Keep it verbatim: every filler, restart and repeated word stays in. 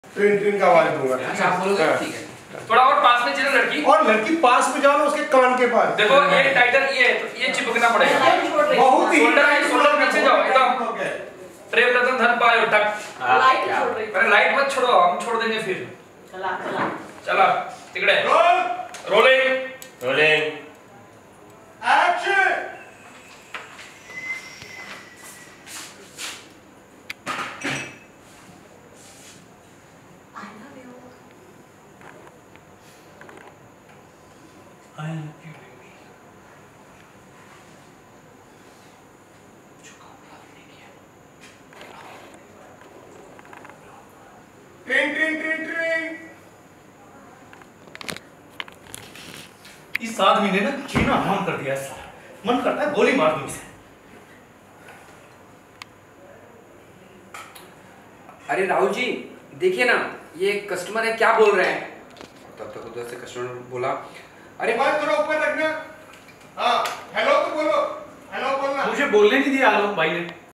Train train का आवाज दूंगा। अच्छा आप बोलोगे ठीक है। थोड़ा और पास में चलो लड़की, और लड़की पास में जाओ ना उसके कान के पास। देखो ये टाइटल ये है तो ये चिपकना पड़ेगा। बहुत ही शोल्डर है, शोल्डर पीछे जाओ एकदम। प्रेम रतन धन पायो टक। लाइट छोड़ रही अरे लाइट मत छोड़ो, हम छोड़ देंगे फिर। चला चला चला तिकड़े rolling rolling action. I love you, baby. Train train train train. इस आदमी ने ना जीना हराम कर दिया साला। मन करता है गोली मार दूं इसे। अरे राहुल जी देखिए ना, ये कस्टमर है क्या बोल रहे हैं। तब तक उधर से कस्टमर बोला अरे मोबाइल थोड़ा ऊपर रखना। हाँ हेलो तो बोलो, हेलो बोलना। मुझे बोलने नहीं दिया आलोक भाई ने।